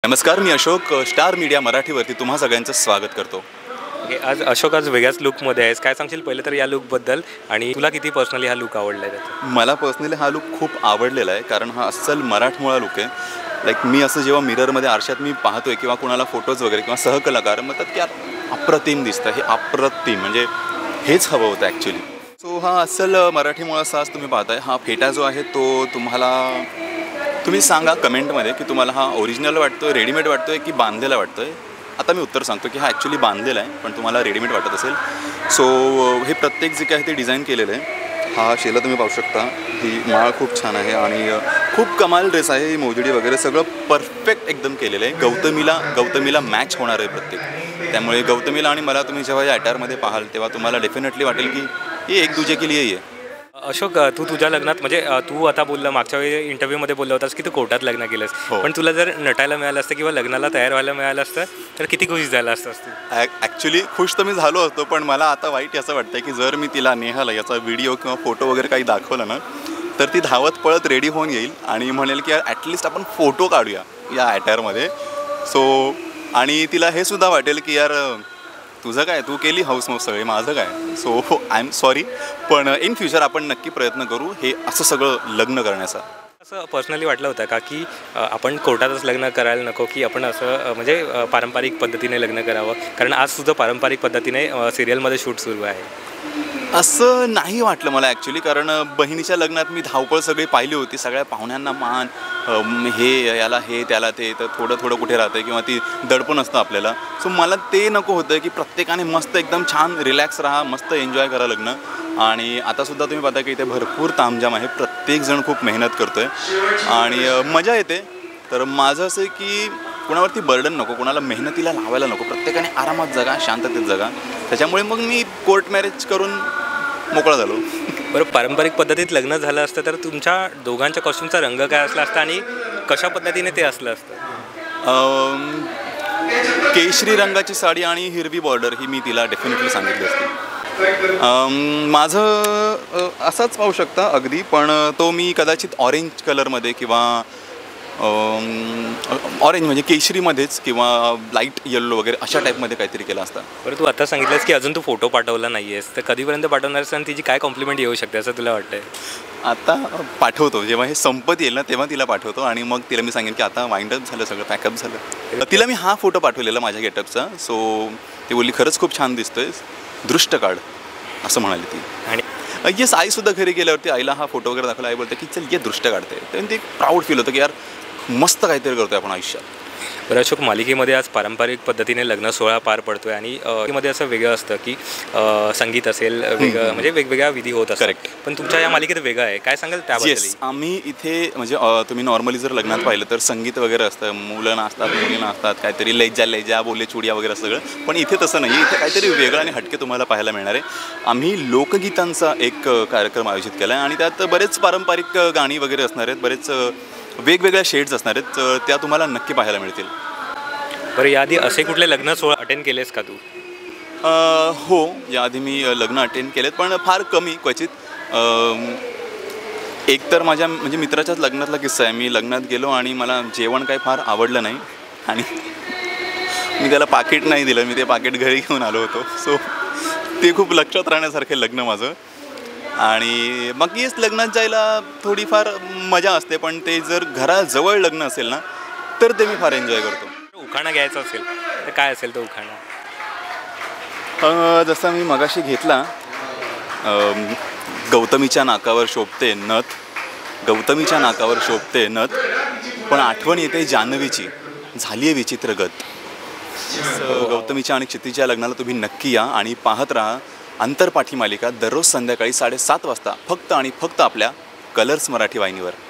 नमस्कार, मी Ashok. Star media मराठीवरती तुम्हा सगळ्यांचं स्वागत करतो. आज अशोक आज वेगळ्याच लुकमध्ये आहेस. काय सांगशील पहिलं तर या लुकबद्दल, आणि तुला किती पर्सनली हा लुक आवडला आहे त्याचा? मला पर्सनली हा लुक खूप आवडलेला आहे, कारण हा अस्सल मराठमोळा लुक आहे. लाईक मी असं जेव्हा मिररमध्ये आरशात मी पाहतोय किंवा कोणाला फोटोज वगैरे किंवा सहकलाकार म्हणतात की अप्रतिम दिसतं, हे अप्रतिम म्हणजे हेच हवं होतं ॲक्च्युली. सो हा अस्सल मराठीमोळा साज तुम्ही पाहताय. हा फेटा जो आहे तो तुम्ही सांगा कमेंटमध्ये की तुम्हाला हा ओरिजिनल वाटतोय, रेडीमेड वाटतोय की बांधलेला वाटतोय. आता मी उत्तर सांगतो की हा ॲक्च्युली बांधलेला आहे, पण तुम्हाला रेडीमेड वाटत असेल. सो हे प्रत्येक जे काय आहे ते डिझाईन केलेलं आहे. हा शेला तुम्ही पाहू शकता, ही माळ खूप छान आहे आणि खूप कमाल ड्रेस आहे. ही मोजडी वगैरे सगळं परफेक्ट एकदम केलेलं आहे. गौतमीला मॅच होणार आहे प्रत्येक. त्यामुळे गौतमीला आणि मला तुम्ही जेव्हा या अटायरमध्ये पाहाल तेव्हा तुम्हाला डेफिनेटली वाटेल की हे एक दूजे के लिए ही आहे. अशोक, तू तुझ्या लग्नात म्हणजे तू आता बोलला मागच्या वेळी इंटरव्ह्यूमध्ये बोलला होतास की तू कोर्टात लग्न केलंस. पण तुला जर नटायला मिळालं असतं किंवा लग्नाला तयार व्हायला मिळालं असतं तर किती खुश झाला असतास तू? ॲक्च्युली खुश तर मी झालो असतो, पण मला आता वाईट असं वाटतं की जर मी तिला नेहाला याचा व्हिडिओ किंवा फोटो वगैरे काही दाखवला ना, तर ती धावत पळत रेडी होऊन येईल आणि म्हणेल की ॲटलिस्ट आपण फोटो काढूया या अटायरमध्ये. सो आणि तिला हे सुद्धा वाटेल की यार तुझं काय, तू केली हाऊस मौज सगळे, माझं काय. सो आय एम सॉरी, पण इन फ्युचर आपण नक्की प्रयत्न करू हे असं सगळं लग्न करण्याचा. असं पर्सनली वाटलं होतं का की आपण कोर्टातच लग्न करायला नको, की आपण असं म्हणजे पारंपरिक पद्धतीने लग्न करावं? कारण आज तुझं पारंपरिक पद्धतीने सिरियलमध्ये शूट सुरू आहे. असं नाही वाटलं मला ॲक्च्युली, कारण बहिणीच्या लग्नात मी धावपळ सगळी पाहिली होती. सगळ्या पाहुण्यांना मान, हे याला हे त्याला ते, तर थोडं कुठे राहतं किंवा ती दडपण असतं आपल्याला. सो मला ते नको होतं की प्रत्येकाने मस्त एकदम छान रिलॅक्स राहा, मस्त एन्जॉय करा लग्न. आणि आतासुद्धा तुम्ही पाहता की इथे भरपूर तामझाम आहे, प्रत्येकजण खूप मेहनत करतो आहे आणि मजा येते. तर माझं असं आहे की कोणावरती बर्डन नको, कोणाला मेहनतीला लावायला नको, प्रत्येकाने आरामात जगा, शांततेत जगा. त्याच्यामुळे मग मी कोर्ट मॅरेज करून मोकळा झालो. बरं, पारंपरिक पद्धतीत लग्न झालं असतं तर तुमच्या दोघांच्या कॉस्ट्यूमचा रंग काय असला असता आणि कशा पद्धतीने ते असलं असतं? केशरी रंगाची साडी आणि हिरवी बॉर्डर ही मी तिला डेफिनेटली सांगितली असते. माझं असाच पाहू शकता अगदी, पण तो मी कदाचित ऑरेंज कलरमध्ये किंवा ऑरेंज म्हणजे केशरीमध्येच किंवा लाईट येल्लो वगैरे अशा टाईपमध्ये काहीतरी केला असता. बरं, तू आता सांगितलंस की अजून तू फोटो पाठवला नाही आहेस, तर कधीपर्यंत पाठवणार आहेस आणि तिची काय कॉम्प्लिमेंट येऊ शकते असं तुला वाटतंय? आता पाठवतो, जेव्हा हे संपत येईल ना तेव्हा तिला पाठवतो आणि मग तिला मी सांगेन की आता वाइंडअप झालं, सगळं पॅकअप झालं. तिला मी हा फोटो पाठवलेला माझ्या गेटअपचा. सो ती बोलली खरंच खूप छान दिसतोय, दृष्ट काढ असं म्हणाली ती. आणि येस, आईसुद्धा घरी गेल्यावरती आईला हा फोटो वगैरे दाखवला. आई बोलते की चल ये दृष्ट काढते. तेव्हा ते प्राऊड फील होतं की यार मस्त काहीतरी करतोय आपण आयुष्यात. बरं अशोक, मालिकेमध्ये आज पारंपरिक पद्धतीने लग्न सोहळा पार पडतोय आणि मध्ये असं वेगळं असतं की संगीत असेल, वेगळं म्हणजे वेगवेगळ्या विधी होत असतात. करेक्ट. पण तुमच्या या मालिकेत वेगळं आहे, काय सांगाल त्याबद्दल? येस, आम्ही इथे म्हणजे तुम्ही नॉर्मली जर लग्नात पाहिलं तर संगीत वगैरे असतं, मुलं नाचतात, मुली नाचतात, काहीतरी लैजा बोले चुडिया वगैरे सगळं. पण इथे तसं नाही, इथे काहीतरी वेगळं आणि हटके तुम्हाला पाहायला मिळणार आहे. आम्ही लोकगीतांचा एक कार्यक्रम आयोजित केला आहे आणि त्यात बरेच पारंपरिक गाणी वगैरे असणार आहेत, बरेच वेगवेगळ्या शेड्स असणार आहेत, त्या तुम्हाला नक्की पाहायला मिळतील. बरं, याआधी असे कुठले लग्न सोहळा अटेंड केलेस का तू? हो, याआधी मी लग्न अटेंड केलेत, पण फार कमी, क्वचित. एक तर माझ्या म्हणजे मित्राच्याच लग्नातला किस्सा आहे. मी लग्नात गेलो आणि मला जेवण काही फार आवडलं नाही आणि मी त्याला पाकिट नाही दिलं, मी ते पाकिट घरी घेऊन आलो होतो. सो ते खूप लक्षात राहण्यासारखं लग्न माझं. आणि मग येस, लग्नात जायला थोडीफार मजा असते, पण ते जर घराजवळ लग्न असेल ना तर ते मी फार एन्जॉय करतो. उखाणा घ्यायचा असेल तर काय असेल तो उखाणा? जसा मी मगाशी घेतला, गौतमीच्या नाकावर शोभते नथ, गौतमीच्या नाकावर शोभते नथ, पण आठवण येते जान्हवीची, झाली आहे विचित्र गत. गौतमीच्या आणि क्षितिजच्या लग्नाला तुम्ही नक्की या आणि पाहत राहा अंतरपाठी मालिका दररोज संध्याकाळी 7:30 वाजता फक्त आणि फक्त आपल्या कलर्स मराठी वाहिनीवर.